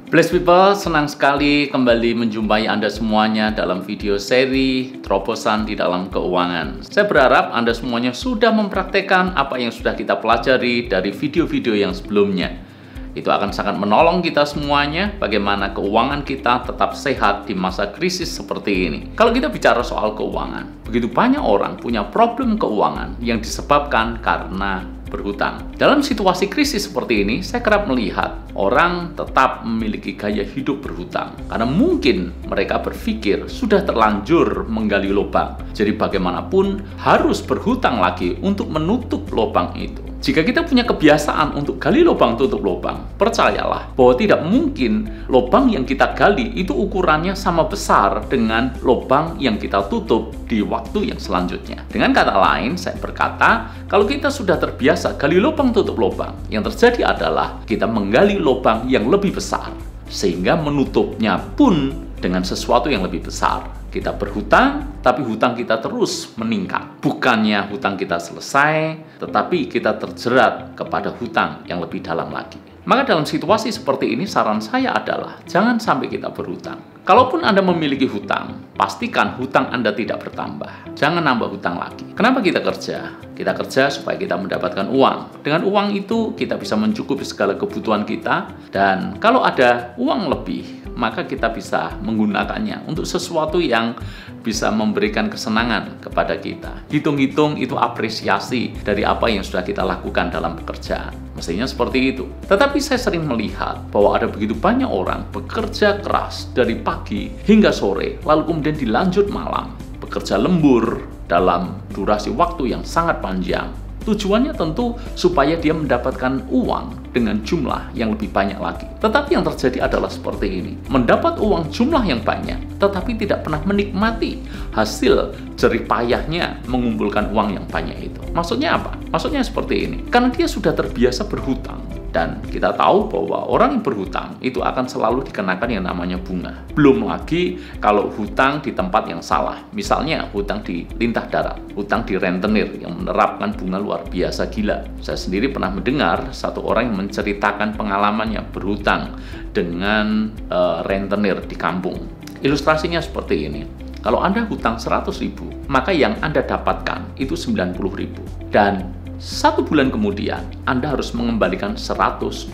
Blessed people, senang sekali kembali menjumpai Anda semuanya dalam video seri Terobosan di dalam Keuangan. Saya berharap Anda semuanya sudah mempraktekkan apa yang sudah kita pelajari dari video-video yang sebelumnya. Itu akan sangat menolong kita semuanya bagaimana keuangan kita tetap sehat di masa krisis seperti ini. Kalau kita bicara soal keuangan, begitu banyak orang punya problem keuangan yang disebabkan karena berhutang. Dalam situasi krisis seperti ini, saya kerap melihat orang tetap memiliki gaya hidup berhutang karena mungkin mereka berpikir sudah terlanjur menggali lubang. Jadi bagaimanapun harus berhutang lagi untuk menutup lubang itu. Jika kita punya kebiasaan untuk gali lubang tutup lubang, percayalah bahwa tidak mungkin lubang yang kita gali itu ukurannya sama besar dengan lubang yang kita tutup di waktu yang selanjutnya. Dengan kata lain, saya berkata, kalau kita sudah terbiasa gali lubang tutup lubang, yang terjadi adalah kita menggali lubang yang lebih besar, sehingga menutupnya pun dengan sesuatu yang lebih besar. Kita berhutang, tapi hutang kita terus meningkat. Bukannya hutang kita selesai, tetapi kita terjerat kepada hutang yang lebih dalam lagi. Maka dalam situasi seperti ini, saran saya adalah jangan sampai kita berhutang. Kalaupun Anda memiliki hutang, pastikan hutang Anda tidak bertambah. Jangan nambah hutang lagi. Kenapa kita kerja? Kita kerja supaya kita mendapatkan uang. Dengan uang itu, kita bisa mencukupi segala kebutuhan kita. Dan kalau ada uang lebih, maka kita bisa menggunakannya untuk sesuatu yang bisa memberikan kesenangan kepada kita. Hitung-hitung itu apresiasi dari apa yang sudah kita lakukan dalam pekerjaan. Mestinya seperti itu. Tetapi saya sering melihat bahwa ada begitu banyak orang bekerja keras dari pagi hingga sore, lalu kemudian dilanjut malam, bekerja lembur dalam durasi waktu yang sangat panjang. Tujuannya tentu supaya dia mendapatkan uang dengan jumlah yang lebih banyak lagi. Tetapi yang terjadi adalah seperti ini. Mendapat uang jumlah yang banyak, tetapi tidak pernah menikmati hasil jerih payahnya mengumpulkan uang yang banyak itu. Maksudnya apa? Maksudnya seperti ini. Karena dia sudah terbiasa berhutang. Dan kita tahu bahwa orang yang berhutang itu akan selalu dikenakan yang namanya bunga. Belum lagi kalau hutang di tempat yang salah. Misalnya hutang di lintah darat, hutang di rentenir yang menerapkan bunga luar biasa gila. Saya sendiri pernah mendengar satu orang yang menceritakan pengalamannya berhutang dengan rentenir di kampung. Ilustrasinya seperti ini. Kalau Anda hutang 100.000, maka yang Anda dapatkan itu 90.000. Dan 1 bulan kemudian, Anda harus mengembalikan 120.000.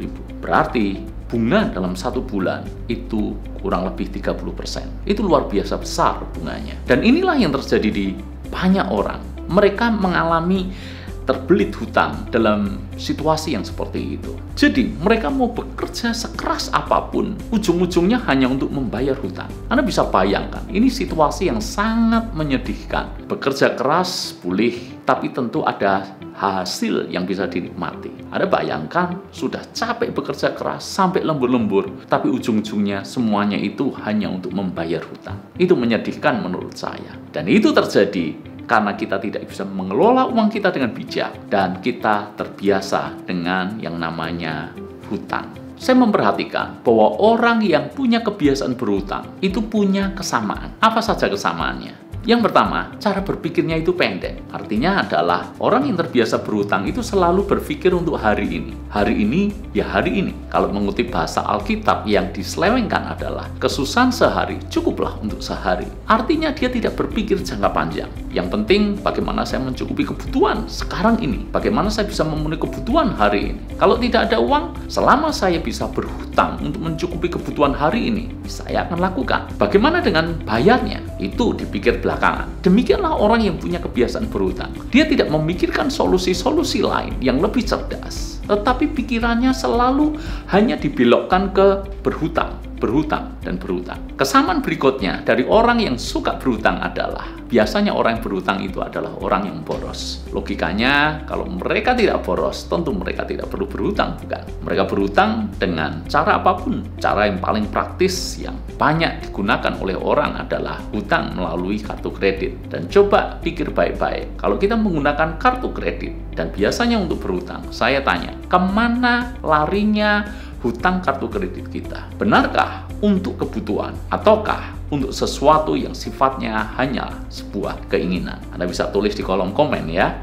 Berarti, bunga dalam 1 bulan itu kurang lebih 30%. Itu luar biasa besar bunganya. Dan inilah yang terjadi di banyak orang. Mereka mengalami terbelit hutang dalam situasi yang seperti itu. Jadi, mereka mau bekerja sekeras apapun, ujung-ujungnya hanya untuk membayar hutang. Anda bisa bayangkan, ini situasi yang sangat menyedihkan. Bekerja keras, pulih, tapi tentu ada hasil yang bisa dinikmati. Anda bayangkan, sudah capek bekerja keras sampai lembur-lembur, tapi ujung-ujungnya semuanya itu hanya untuk membayar hutang. Itu menyedihkan menurut saya. Dan itu terjadi karena kita tidak bisa mengelola uang kita dengan bijak dan kita terbiasa dengan yang namanya hutang. Saya memperhatikan bahwa orang yang punya kebiasaan berhutang itu punya kesamaan. Apa saja kesamaannya? Yang pertama, cara berpikirnya itu pendek. Artinya adalah orang yang terbiasa berhutang itu selalu berpikir untuk hari ini. Hari ini, ya hari ini. Kalau mengutip bahasa Alkitab yang diselewengkan adalah kesusahan sehari cukuplah untuk sehari. Artinya dia tidak berpikir jangka panjang. Yang penting bagaimana saya mencukupi kebutuhan sekarang ini. Bagaimana saya bisa memenuhi kebutuhan hari ini. Kalau tidak ada uang, selama saya bisa berhutang untuk mencukupi kebutuhan hari ini, saya akan lakukan. Bagaimana dengan bayarnya? Itu dipikir belakangan. Demikianlah orang yang punya kebiasaan berhutang. Dia tidak memikirkan solusi-solusi lain yang lebih cerdas. Tetapi pikirannya selalu hanya dibelokkan ke berhutang, dan berhutang. Kesamaan berikutnya dari orang yang suka berhutang adalah biasanya orang yang berhutang itu adalah orang yang boros. Logikanya, kalau mereka tidak boros, tentu mereka tidak perlu berhutang, bukan? Mereka berhutang dengan cara apapun. Cara yang paling praktis yang banyak digunakan oleh orang adalah hutang melalui kartu kredit. Dan coba pikir baik-baik, kalau kita menggunakan kartu kredit dan biasanya untuk berhutang, saya tanya, kemana larinya hutang kartu kredit kita? Benarkah untuk kebutuhan ataukah untuk sesuatu yang sifatnya hanya sebuah keinginan? Anda bisa tulis di kolom komen ya.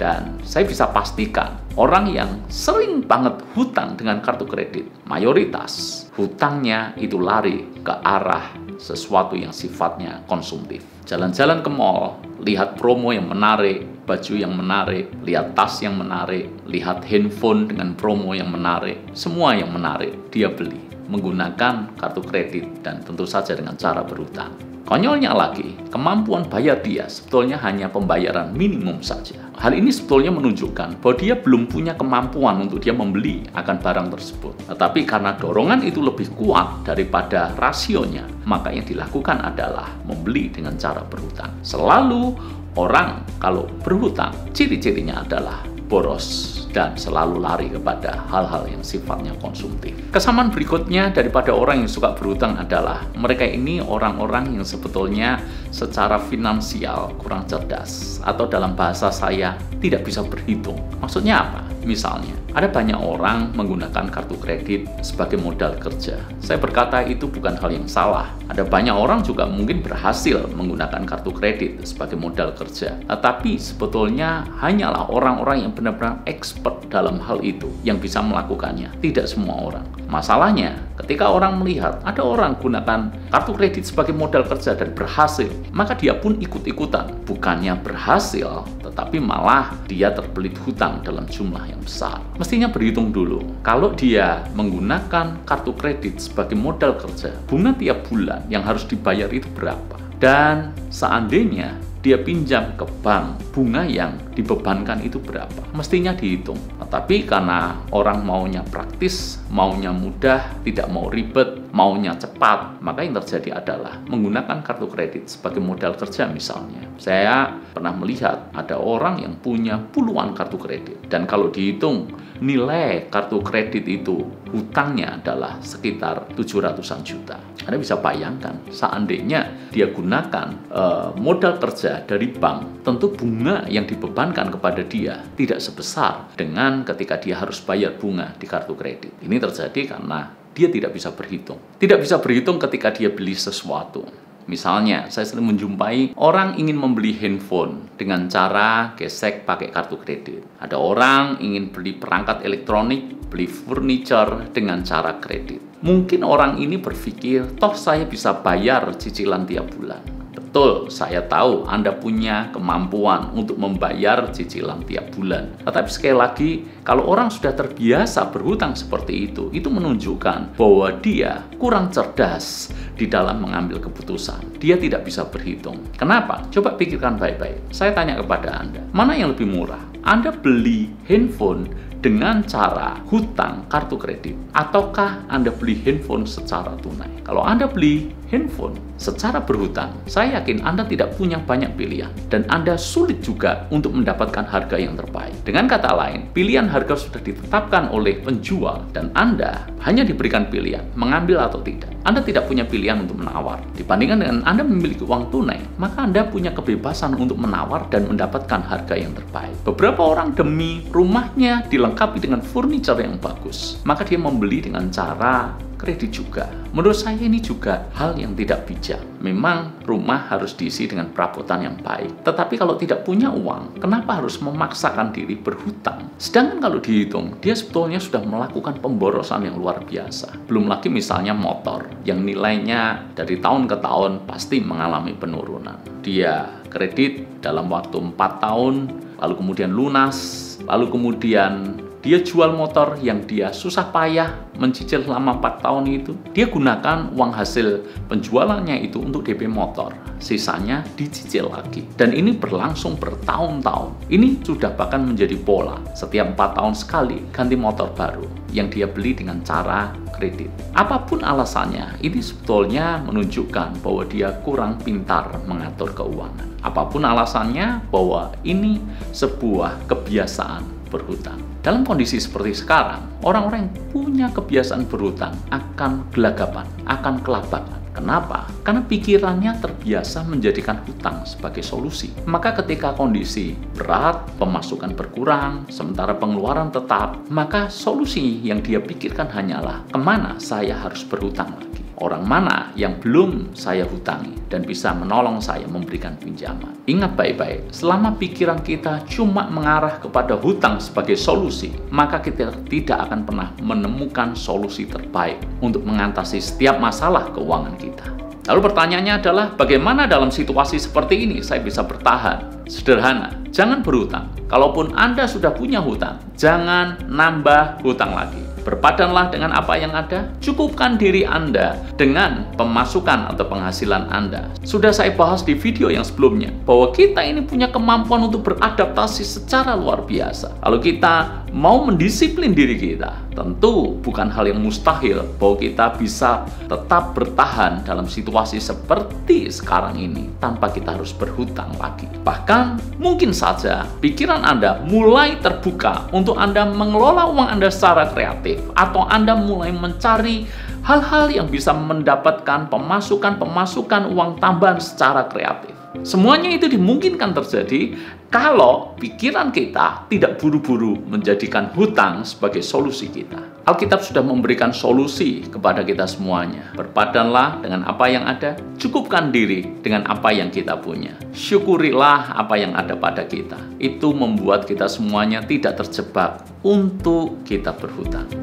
Dan saya bisa pastikan orang yang sering banget hutang dengan kartu kredit, mayoritas hutangnya itu lari ke arah sesuatu yang sifatnya konsumtif. Jalan-jalan ke mall, lihat promo yang menarik, baju yang menarik, lihat tas yang menarik, lihat handphone dengan promo yang menarik, semua yang menarik dia beli menggunakan kartu kredit dan tentu saja dengan cara berhutang. Konyolnya lagi, kemampuan bayar dia sebetulnya hanya pembayaran minimum saja. Hal ini sebetulnya menunjukkan bahwa dia belum punya kemampuan untuk dia membeli akan barang tersebut. Tetapi karena dorongan itu lebih kuat daripada rasionya, maka yang dilakukan adalah membeli dengan cara berhutang. Selalu orang kalau berhutang, ciri-cirinya adalah boros dan selalu lari kepada hal-hal yang sifatnya konsumtif. Kesamaan berikutnya daripada orang yang suka berhutang adalah mereka ini orang-orang yang sebetulnya secara finansial kurang cerdas, atau dalam bahasa saya tidak bisa berhitung. Maksudnya apa? Misalnya, ada banyak orang menggunakan kartu kredit sebagai modal kerja. Saya berkata itu bukan hal yang salah. Ada banyak orang juga mungkin berhasil menggunakan kartu kredit sebagai modal kerja. Tetapi sebetulnya hanyalah orang-orang yang benar-benar expert dalam hal itu yang bisa melakukannya. Tidak semua orang. Masalahnya, ketika orang melihat ada orang gunakan kartu kredit sebagai modal kerja dan berhasil, maka dia pun ikut-ikutan. Bukannya berhasil, tetapi malah dia terbelit hutang dalam jumlah yang besar. Mestinya berhitung dulu, kalau dia menggunakan kartu kredit sebagai modal kerja, bunga tiap bulan yang harus dibayar itu berapa? Dan seandainya dia pinjam ke bank, bunga yang dibebankan itu berapa? Mestinya dihitung. Tetapi karena orang maunya praktis, maunya mudah, tidak mau ribet, maunya cepat, maka yang terjadi adalah menggunakan kartu kredit sebagai modal kerja misalnya. Saya pernah melihat ada orang yang punya puluhan kartu kredit. Dan kalau dihitung, nilai kartu kredit itu hutangnya adalah sekitar 700-an juta. Anda bisa bayangkan, seandainya dia gunakan modal kerja dari bank, tentu bunga yang dibebankan kepada dia tidak sebesar dengan ketika dia harus bayar bunga di kartu kredit. Ini terjadi karena dia tidak bisa berhitung. Tidak bisa berhitung ketika dia beli sesuatu. Misalnya, saya sering menjumpai orang ingin membeli handphone dengan cara gesek pakai kartu kredit. Ada orang ingin beli perangkat elektronik, beli furniture dengan cara kredit. Mungkin orang ini berpikir, toh saya bisa bayar cicilan tiap bulan. Betul, saya tahu Anda punya kemampuan untuk membayar cicilan tiap bulan. Tetapi sekali lagi, kalau orang sudah terbiasa berhutang seperti itu menunjukkan bahwa dia kurang cerdas di dalam mengambil keputusan. Dia tidak bisa berhitung. Kenapa? Coba pikirkan baik-baik. Saya tanya kepada Anda, mana yang lebih murah? Anda beli handphone dengan cara hutang kartu kredit, ataukah Anda beli handphone secara tunai? Kalau Anda beli handphone secara berhutang, saya yakin Anda tidak punya banyak pilihan dan Anda sulit juga untuk mendapatkan harga yang terbaik. Dengan kata lain, pilihan harga sudah ditetapkan oleh penjual dan Anda hanya diberikan pilihan mengambil atau tidak. Anda tidak punya pilihan untuk menawar. Dibandingkan dengan Anda memiliki uang tunai, maka Anda punya kebebasan untuk menawar dan mendapatkan harga yang terbaik. Beberapa orang demi rumahnya dilengkapi dengan furniture yang bagus, maka dia membeli dengan cara kredit juga. Menurut saya ini juga hal yang tidak bijak. Memang rumah harus diisi dengan perabotan yang baik. Tetapi kalau tidak punya uang, kenapa harus memaksakan diri berhutang? Sedangkan kalau dihitung, dia sebetulnya sudah melakukan pemborosan yang luar biasa. Belum lagi misalnya motor, yang nilainya dari tahun ke tahun pasti mengalami penurunan. Dia kredit dalam waktu 4 tahun, lalu kemudian lunas, lalu kemudian dia jual motor yang dia susah payah mencicil selama 4 tahun itu. Dia gunakan uang hasil penjualannya itu untuk DP motor. Sisanya dicicil lagi. Dan ini berlangsung bertahun-tahun. Ini sudah bahkan menjadi pola. Setiap 4 tahun sekali ganti motor baru yang dia beli dengan cara kredit. Apapun alasannya, ini sebetulnya menunjukkan bahwa dia kurang pintar mengatur keuangan. Apapun alasannya, bahwa ini sebuah kebiasaan berhutang. Dalam kondisi seperti sekarang, orang-orang yang punya kebiasaan berhutang akan gelagapan, akan kelabakan. Kenapa? Karena pikirannya terbiasa menjadikan hutang sebagai solusi. Maka ketika kondisi berat, pemasukan berkurang, sementara pengeluaran tetap, maka solusi yang dia pikirkan hanyalah kemana saya harus berhutang lagi. orang mana yang belum saya hutangi dan bisa menolong saya memberikan pinjaman. Ingat baik-baik, selama pikiran kita cuma mengarah kepada hutang sebagai solusi, maka kita tidak akan pernah menemukan solusi terbaik untuk mengatasi setiap masalah keuangan kita. Lalu pertanyaannya adalah, bagaimana dalam situasi seperti ini saya bisa bertahan? Sederhana, jangan berhutang. Kalaupun Anda sudah punya hutang, jangan nambah hutang lagi. Berpadanlah dengan apa yang ada, cukupkan diri Anda dengan pemasukan atau penghasilan Anda. Sudah saya bahas di video yang sebelumnya, bahwa kita ini punya kemampuan untuk beradaptasi secara luar biasa. Kalau kita mau mendisiplin diri kita, tentu bukan hal yang mustahil bahwa kita bisa tetap bertahan dalam situasi seperti sekarang ini tanpa kita harus berhutang lagi. Bahkan mungkin saja pikiran Anda mulai terbuka untuk Anda mengelola uang Anda secara kreatif, atau Anda mulai mencari hal-hal yang bisa mendapatkan pemasukan uang tambahan secara kreatif. Semuanya itu dimungkinkan terjadi kalau pikiran kita tidak buru-buru menjadikan hutang sebagai solusi kita. Alkitab sudah memberikan solusi kepada kita semuanya. Berpadanlah dengan apa yang ada, cukupkan diri dengan apa yang kita punya. Syukurilah apa yang ada pada kita. Itu membuat kita semuanya tidak terjebak untuk kita berhutang.